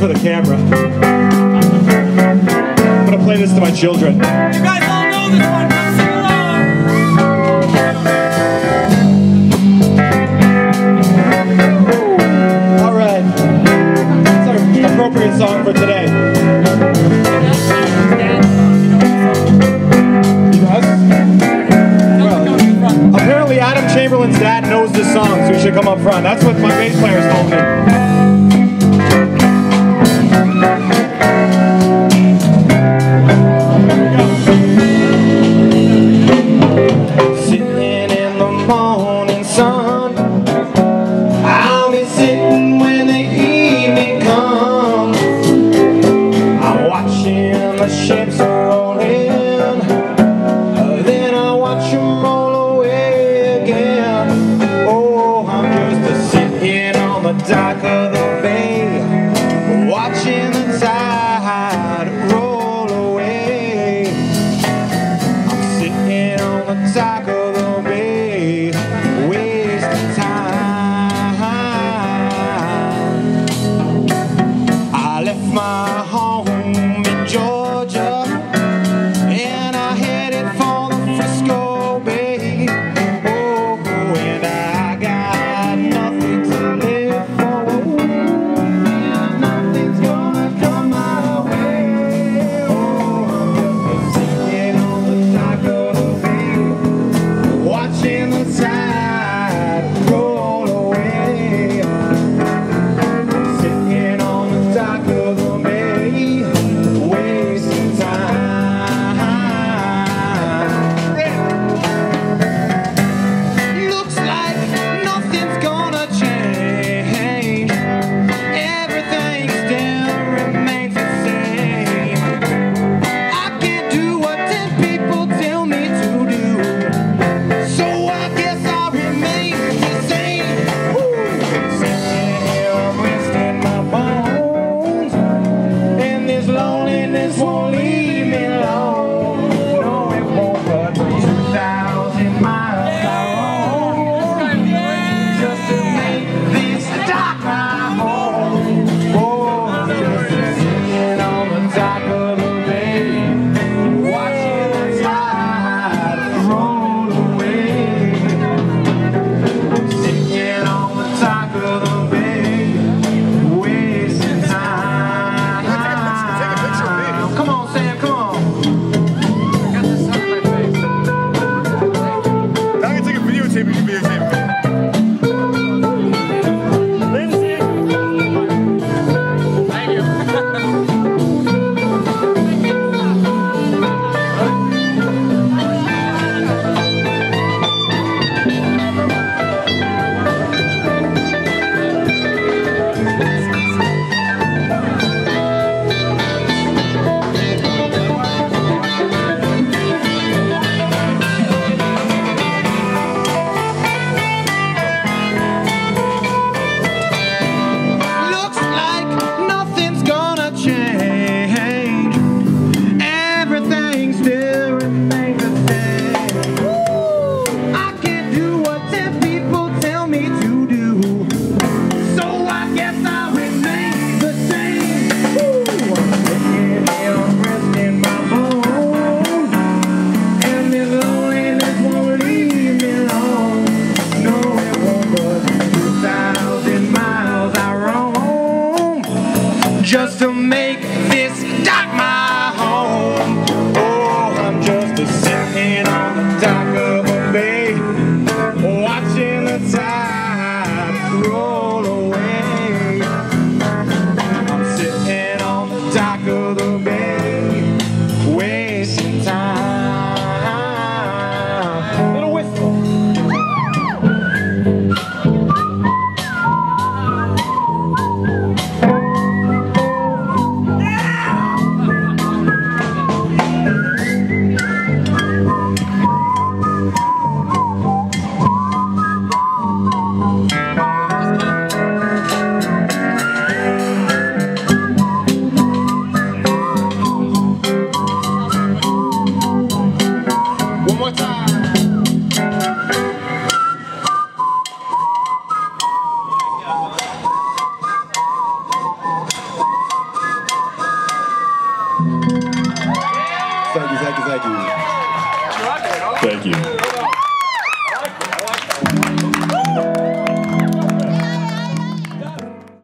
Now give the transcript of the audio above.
for the camera. I'm gonna play this to my children. You guys all know this one. Come sing along. All right. It's our appropriate song for today. He does? Well, apparently Adam Chamberlain's dad knows this song, so he should come up front. That's what my bass players told me. Ships are rolling, then I watch them roll away again. Oh, I'm just sitting on the dock of the bay, watching the tide roll away. I'm sitting on the dock of the bay, wasting time. I left my home in Georgia, and I headed for the Frisco Bay. Oh, and I got nothing to live for, and nothing's gonna come my way. Oh, I'm just sitting on the dock of the bay, watching the tide roll away. I'm sitting on the dock of the bay, wasting time. Looks like nothing's gonna change. Everything still remains the same. I can't do what 10 people tell me to do, so I guess I'll remain the same. Sitting here, I'm resting my bones, and this loneliness won't leave me alone. No, it won't, but 2,000 miles I roam, just to make this dock my home. Oh, I'm just sitting on the dock of the bay, watching the tide roll away. I'm sitting on the dock of the bay, wasting time. Take a picture of me. Come on, Sam, come on. I got this on my face. Now I can take a videotape. You can videotape me. Thank you. Looks like nothing's gonna change. Everything still remains the same. I can't do what 10 people tell me to do, so I guess I'll remain the same. I'm sitting here, I'm resting my bones, and this loneliness won't leave me alone. No, it won't, but 2,000 miles I roam, just to make this dock my home. Oh, I'm just sitting on the dock of a bay, watching the tide roll away. I'm sitting on the dock of the bay, wasting time. Little whistle. Yeah! Thank you. You're up there, huh? Thank you.